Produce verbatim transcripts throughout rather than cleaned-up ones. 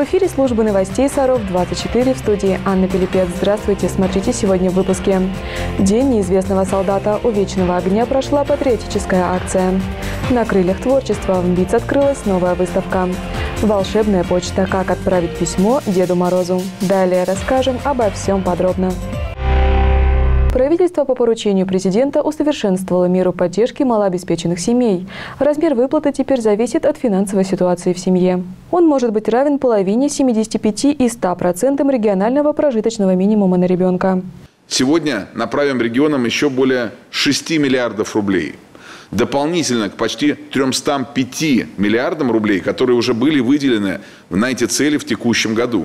эфире службы новостей Саров двадцать четыре, в студии Анна Пилипец. Здравствуйте, смотрите сегодня в выпуске. День неизвестного солдата. У Вечного огня прошла патриотическая акция. На крыльях творчества в МБИЦ открылась новая выставка. Волшебная почта. Как отправить письмо Деду Морозу. Далее расскажем обо всем подробно. Правительство по поручению президента усовершенствовало меру поддержки малообеспеченных семей. Размер выплаты теперь зависит от финансовой ситуации в семье. Он может быть равен половине, семидесяти пяти и ста процентам регионального прожиточного минимума на ребенка. Сегодня направим регионам еще более шести миллиардов рублей. Дополнительно к почти трёмстам пяти миллиардам рублей, которые уже были выделены на эти цели в текущем году.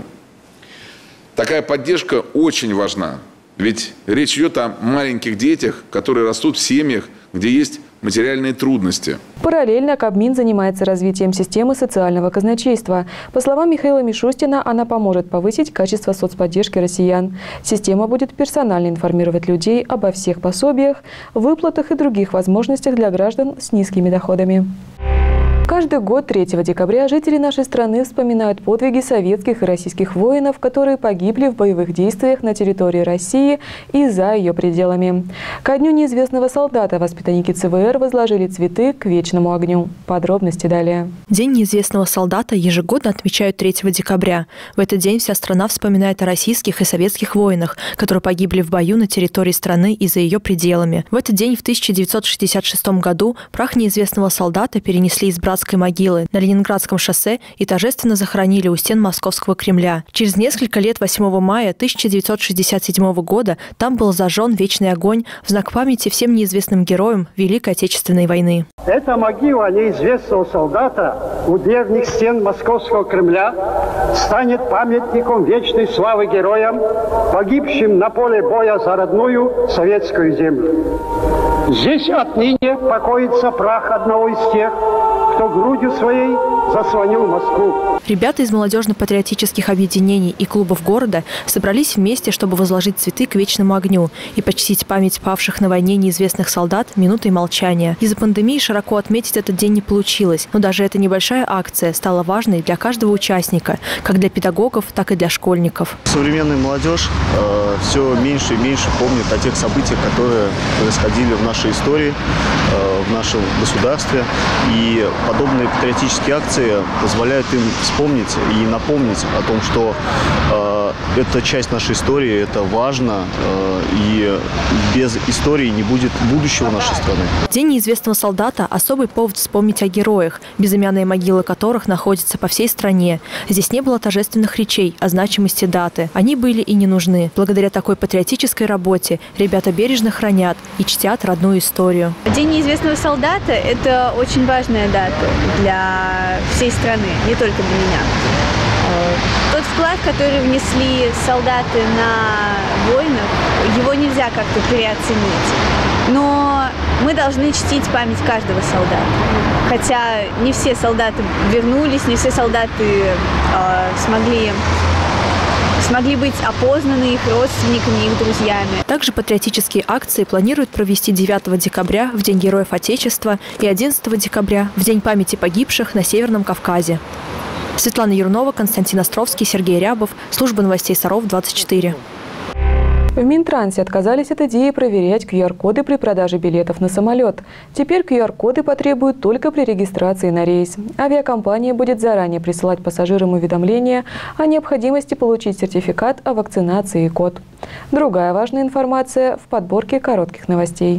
Такая поддержка очень важна. Ведь речь идет о маленьких детях, которые растут в семьях, где есть материальные трудности. Параллельно Кабмин занимается развитием системы социального казначейства. По словам Михаила Мишустина, она поможет повысить качество соцподдержки россиян. Система будет персонально информировать людей обо всех пособиях, выплатах и других возможностях для граждан с низкими доходами. Каждый год третьего декабря жители нашей страны вспоминают подвиги советских и российских воинов, которые погибли в боевых действиях на территории России и за ее пределами. Ко дню неизвестного солдата воспитанники ЦВР возложили цветы к Вечному огню. Подробности далее. День неизвестного солдата ежегодно отмечают третьего декабря. В этот день вся страна вспоминает о российских и советских воинах, которые погибли в бою на территории страны и за ее пределами. В этот день в тысяча девятьсот шестьдесят шестом году прах неизвестного солдата перенесли из Братской могилы на Ленинградском шоссе и торжественно захоронили у стен Московского Кремля. Через несколько лет, восьмого мая тысяча девятьсот шестьдесят седьмого года, там был зажжен вечный огонь в знак памяти всем неизвестным героям Великой Отечественной войны. Эта могила неизвестного солдата у древних стен Московского Кремля станет памятником вечной славы героям, погибшим на поле боя за родную советскую землю. Здесь отныне покоится прах одного из тех, кто грудью своей заслонил Москву. Ребята из молодежно-патриотических объединений и клубов города собрались вместе, чтобы возложить цветы к Вечному огню и почтить память павших на войне неизвестных солдат минутой молчания. Из-за пандемии широко отметить этот день не получилось, но даже эта небольшая акция стала важной для каждого участника, как для педагогов, так и для школьников. Современная молодежь э, все меньше и меньше помнит о тех событиях, которые происходили в нашей истории, э, в нашем государстве. И подобные патриотические акции позволяют им вспомнить и напомнить о том, что э, это часть нашей истории, это важно, э, и без истории не будет будущего нашей страны. День неизвестного солдата – особый повод вспомнить о героях, безымянные могилы которых находятся по всей стране. Здесь не было торжественных речей о значимости даты. Они были и не нужны. Благодаря такой патриотической работе ребята бережно хранят и чтят родную историю. День неизвестного солдата – это очень важная дата для всей страны, не только для меня. Тот вклад, который внесли солдаты на войнах, его нельзя как-то переоценить. Но мы должны чтить память каждого солдата. Хотя не все солдаты вернулись, не все солдаты э, смогли... смогли быть опознаны их родственниками, их друзьями. Также патриотические акции планируют провести девятого декабря, в День Героев Отечества, и одиннадцатого декабря, в День памяти погибших на Северном Кавказе. Светлана Юрнова, Константин Островский, Сергей Рябов. Служба новостей Саров двадцать четыре. В Минтрансе отказались от идеи проверять ку ар коды при продаже билетов на самолет. Теперь ку ар коды потребуют только при регистрации на рейс. Авиакомпания будет заранее присылать пассажирам уведомления о необходимости получить сертификат о вакцинации и код. Другая важная информация в подборке коротких новостей.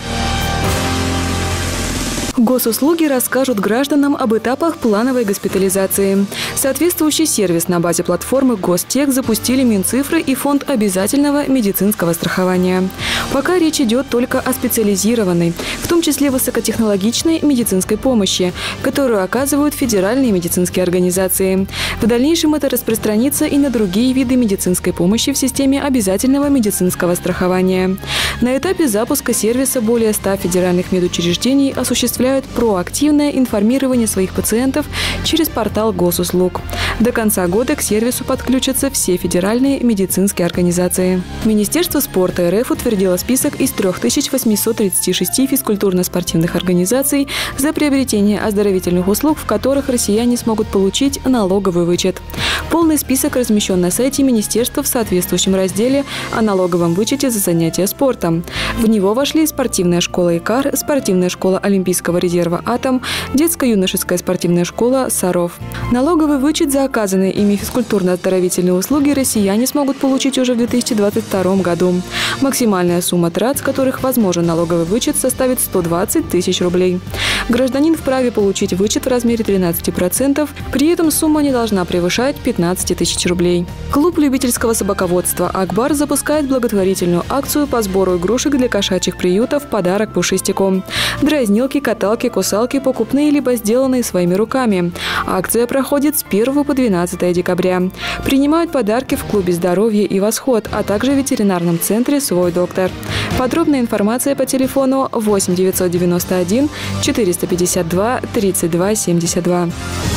Госуслуги расскажут гражданам об этапах плановой госпитализации. Соответствующий сервис на базе платформы Гостех запустили Минцифры и Фонд обязательного медицинского страхования. Пока речь идет только о специализированной, в том числе высокотехнологичной медицинской помощи, которую оказывают федеральные медицинские организации. В дальнейшем это распространится и на другие виды медицинской помощи в системе обязательного медицинского страхования. На этапе запуска сервиса более ста федеральных медучреждений осуществляют проактивное информирование своих пациентов через портал госуслуг. До конца года к сервису подключатся все федеральные медицинские организации. Министерство спорта РФ утвердило список из трёх тысяч восьмисот тридцати шести физкультурно-спортивных организаций, за приобретение оздоровительных услуг, в которых россияне смогут получить налоговый вычет. Полный список размещен на сайте Министерства в соответствующем разделе о налоговом вычете за занятия спортом. В него вошли спортивная школа «Икар», спортивная школа Олимпийского резерва «Атом», детско-юношеская спортивная школа «Саров». Налоговый вычет за оказанные ими физкультурно-оздоровительные услуги россияне смогут получить уже в две тысячи двадцать втором году. Максимальная сумма трат, с которых возможен налоговый вычет, составит сто двадцать тысяч рублей. Гражданин вправе получить вычет в размере тринадцати процентов, при этом сумма не должна превышать пятнадцати тысяч рублей. Клуб любительского собаководства «Акбар» запускает благотворительную акцию по сбору игрушек для кошачьих приютов в подарок пушистику. Дразнилки, каталки, кусалки покупные либо сделанные своими руками. Акция проходит с первого по двенадцатое декабря. Принимают подарки в клубе «Здоровье и Восход», а также в ветеринарном центре «Свой доктор». Подробная информация по телефону восемь девятьсот девяносто один четыреста пятьдесят два тридцать два семьдесят два.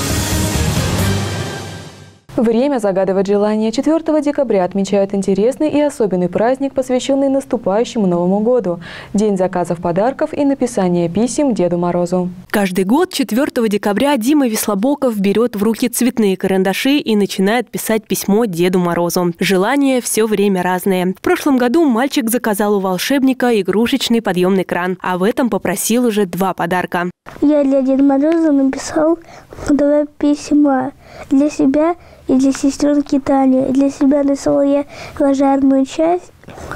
Время загадывать желания. четвёртого декабря отмечают интересный и особенный праздник, посвященный наступающему Новому году – День заказов подарков и написания писем Деду Морозу. Каждый год четвёртого декабря Дима Веслобоков берет в руки цветные карандаши и начинает писать письмо Деду Морозу. Желания все время разные. В прошлом году мальчик заказал у волшебника игрушечный подъемный кран, а в этом попросил уже два подарка. Я для Деда Мороза написал два письма для себя и для сестренки Тани. Для себя написала я пожарную часть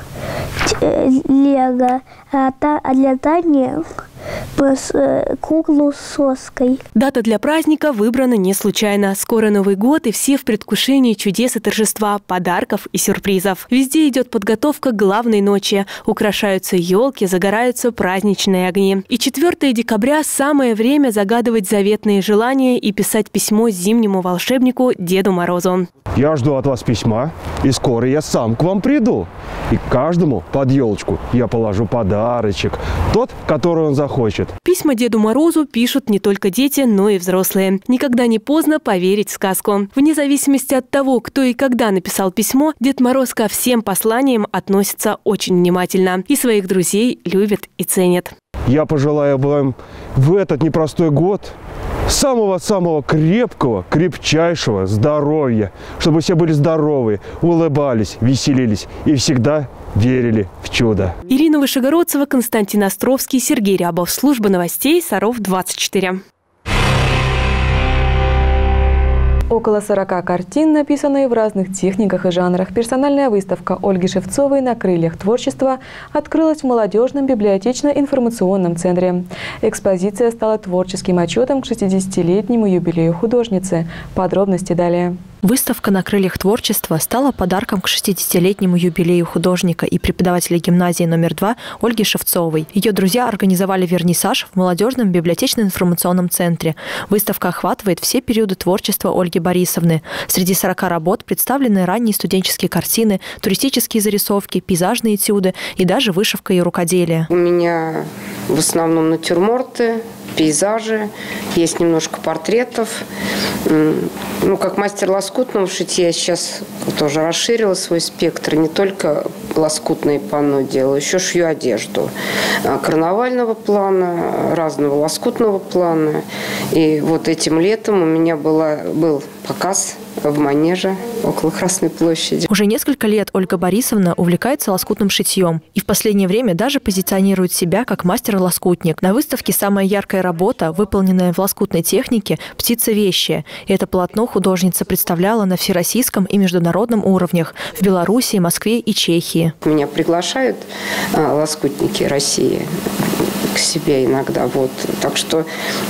Лего, а, та, а для Тани куклу с соской. Дата для праздника выбрана не случайно. Скоро Новый год, и все в предвкушении чудес и торжества, подарков и сюрпризов. Везде идет подготовка к главной ночи. Украшаются елки, загораются праздничные огни. И четвёртого декабря – самое время загадывать заветные желания и писать письмо зимнему волшебнику Деду Морозу. Я жду от вас письма, и скоро я сам к вам приду. И каждому под елочку я положу подарочек, тот, который он захочет. Письма Деду Морозу пишут не только дети, но и взрослые. Никогда не поздно поверить в сказку. Вне зависимости от того, кто и когда написал письмо, Дед Мороз ко всем посланиям относится очень внимательно. И своих друзей любит и ценит. Я пожелаю вам в этот непростой год самого-самого крепкого, крепчайшего здоровья, чтобы все были здоровы, улыбались, веселились и всегда верили в чудо. Ирина Вышегородцева, Константин Островский, Сергей Рябов. Служба новостей Саров двадцать четыре. Около сорока картин, написанные в разных техниках и жанрах. Персональная выставка Ольги Шевцовой «На крыльях творчества» открылась в молодежном библиотечно-информационном центре. Экспозиция стала творческим отчетом к шестидесятилетнему юбилею художницы. Подробности далее. Выставка «На крыльях творчества» стала подарком к шестидесятилетнему юбилею художника и преподавателя гимназии номер два Ольги Шевцовой. Ее друзья организовали вернисаж в молодежном библиотечно-информационном центре. Выставка охватывает все периоды творчества Ольги Борисовны. Среди сорока работ представлены ранние студенческие картины, туристические зарисовки, пейзажные этюды и даже вышивка и рукоделие. У меня в основном натюрморты, пейзажи, есть немножко портретов. Ну, как мастер лоскутного шитья, я сейчас тоже расширила свой спектр. Не только лоскутные панно делаю, еще шью одежду. Карнавального плана, разного лоскутного плана. И вот этим летом у меня была, был показ в Манеже около Красной площади. Уже несколько лет Ольга Борисовна увлекается лоскутным шитьем и в последнее время даже позиционирует себя как мастер-лоскутник. На выставке самая яркая работа, выполненная в лоскутной технике, «Птица вещая». И это полотно художница представляла на всероссийском и международном уровнях в Беларуси, Москве и Чехии. Меня приглашают а, лоскутники России к себе иногда. Вот. Так что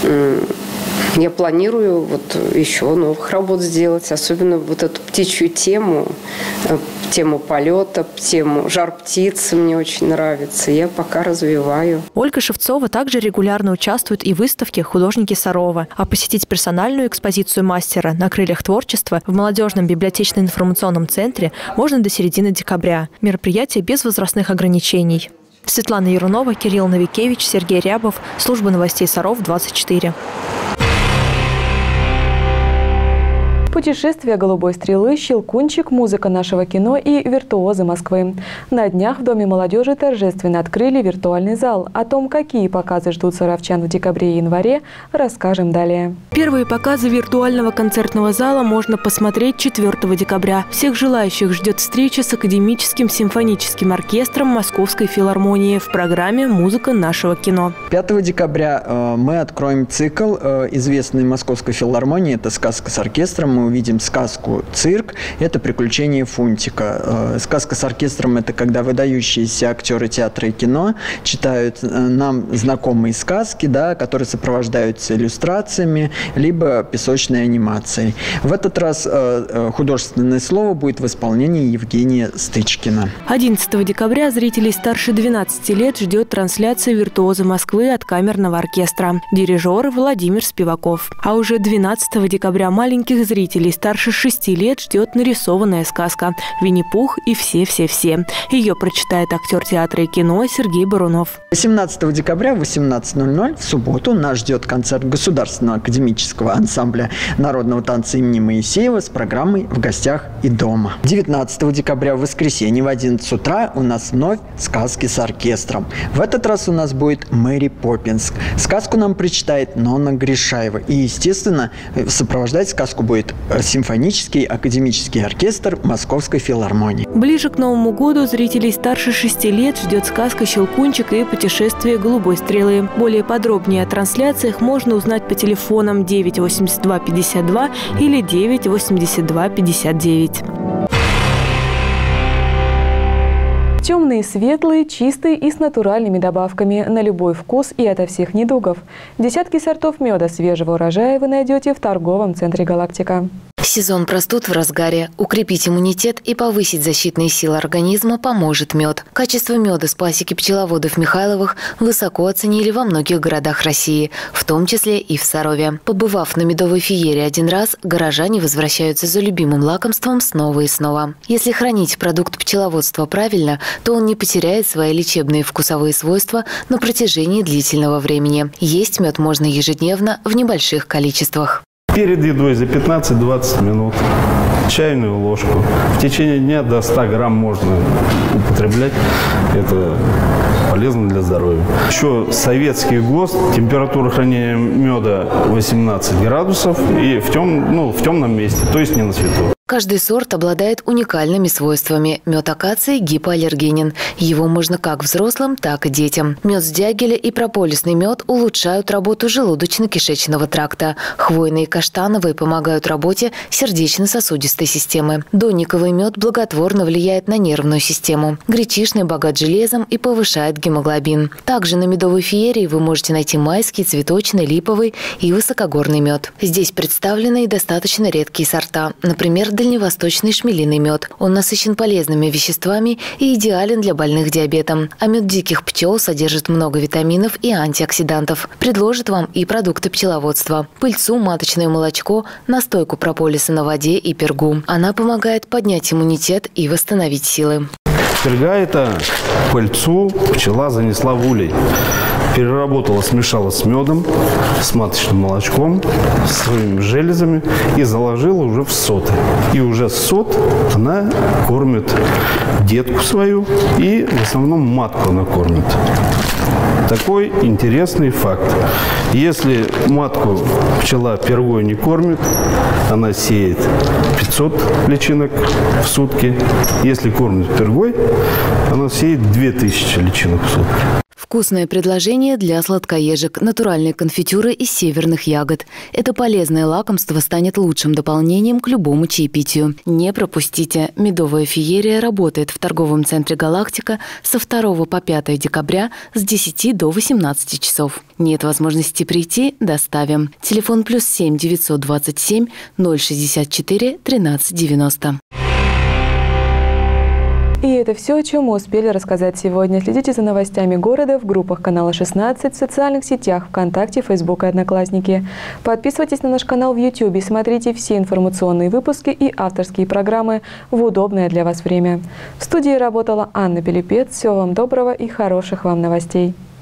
я планирую вот еще новых работ сделать, особенно вот эту птичью тему, тему полета, тему жар птицы мне очень нравится. Я пока развиваю. Ольга Шевцова также регулярно участвует и в выставке «Художники Сарова». А посетить персональную экспозицию мастера «На крыльях творчества» в молодежном библиотечно-информационном центре можно до середины декабря. Мероприятие без возрастных ограничений. Светлана Ярунова, Кирилл Новикевич, Сергей Рябов. Служба новостей Саров двадцать четыре. Путешествие «Голубой стрелы», «Щелкунчик», музыка нашего кино и виртуозы Москвы. На днях в Доме молодежи торжественно открыли виртуальный зал. О том, какие показы ждут саровчан в декабре и январе, расскажем далее. Первые показы виртуального концертного зала можно посмотреть четвёртого декабря. Всех желающих ждет встреча с академическим симфоническим оркестром Московской филармонии в программе «Музыка нашего кино». пятого декабря э, мы откроем цикл э, известной Московской филармонии. Это «Сказка с оркестром». Мы увидим сказку «Цирк». Это «Приключения Фунтика». Э, сказка с оркестром – это когда выдающиеся актеры театра и кино читают э, нам знакомые сказки, да, которые сопровождаются иллюстрациями, либо песочной анимацией. В этот раз э, художественное слово будет в исполнении Евгения Стычкина. одиннадцатого декабря зрителей старше двенадцати лет ждет трансляция «Виртуозы Москвы» от камерного оркестра. Дирижер Владимир Спиваков. А уже двенадцатого декабря маленьких зрителей старше шести лет ждет нарисованная сказка «Винни-Пух и все-все-все». Ее прочитает актер театра и кино Сергей Барунов. восемнадцатого декабря в восемнадцать ноль ноль в субботу нас ждет концерт Государственного академического ансамбля народного танца имени Моисеева с программой «В гостях и дома». девятнадцатого декабря в воскресенье в одиннадцать утра у нас вновь сказки с оркестром. В этот раз у нас будет «Мэри Поппинс». Сказку нам прочитает Нонна Гришаева. И, естественно, сопровождать сказку будет симфонический академический оркестр Московской филармонии. Ближе к Новому году зрителей старше шести лет ждет сказка «Щелкунчик» и путешествие «Голубой стрелы». Более подробнее о трансляциях можно узнать по телефонам девять восемьдесят два пятьдесят два или девять восемьдесят два пятьдесят девять. Темные, светлые, чистые и с натуральными добавками на любой вкус и ото всех недугов. Десятки сортов меда свежего урожая вы найдете в торговом центре «Галактика». Сезон простуд в разгаре. Укрепить иммунитет и повысить защитные силы организма поможет мед. Качество меда с пасеки пчеловодов Михайловых высоко оценили во многих городах России, в том числе и в Сарове. Побывав на медовой феере один раз, горожане возвращаются за любимым лакомством снова и снова. Если хранить продукт пчеловодства правильно, то он не потеряет свои лечебные вкусовые свойства на протяжении длительного времени. Есть мед можно ежедневно в небольших количествах. Перед едой за пятнадцать-двадцать минут чайную ложку. В течение дня до ста грамм можно употреблять. Это полезно для здоровья. Еще советский ГОСТ, температура хранения меда восемнадцать градусов и в, тем, ну, в темном месте, то есть не на свету. Каждый сорт обладает уникальными свойствами. Мед акации гипоаллергенен. Его можно как взрослым, так и детям. Мед с дягеля и прополисный мед улучшают работу желудочно-кишечного тракта. Хвойные и каштановые помогают работе сердечно-сосудистой системы. Донниковый мед благотворно влияет на нервную систему. Гречишный богат железом и повышает гемоглобин. Также на медовой феерии вы можете найти майский, цветочный, липовый и высокогорный мед. Здесь представлены и достаточно редкие сорта. Например, дальневосточный шмелиный мед. Он насыщен полезными веществами и идеален для больных диабетом. А мед диких пчел содержит много витаминов и антиоксидантов. Предложит вам и продукты пчеловодства. Пыльцу, маточное молочко, настойку прополиса на воде и пергу. Она помогает поднять иммунитет и восстановить силы. Перга – это пыльцу пчела занесла в улей. Переработала, смешала с медом, с маточным молочком, с своими железами и заложила уже в соты. И уже сот она кормит детку свою и в основном матку она кормит. Такой интересный факт. Если матку пчела пергой не кормит, она сеет пятьсот личинок в сутки. Если кормит пергой, она сеет две тысячи личинок в сутки. Вкусное предложение для сладкоежек. Натуральные конфитюры из северных ягод. Это полезное лакомство станет лучшим дополнением к любому чаепитию. Не пропустите. Медовая феерия работает в торговом центре «Галактика» со второго по пятое декабря с десяти до восемнадцати часов. Нет возможности прийти? Доставим. Телефон плюс семь девятьсот двадцать семь ноль шестьдесят четыре тринадцать девяносто. И это все, о чем мы успели рассказать сегодня. Следите за новостями города в группах канала шестнадцать, в социальных сетях ВКонтакте, Фейсбук и Одноклассники. Подписывайтесь на наш канал в Ютубе, смотрите все информационные выпуски и авторские программы в удобное для вас время. В студии работала Анна Пилипец. Всего вам доброго и хороших вам новостей.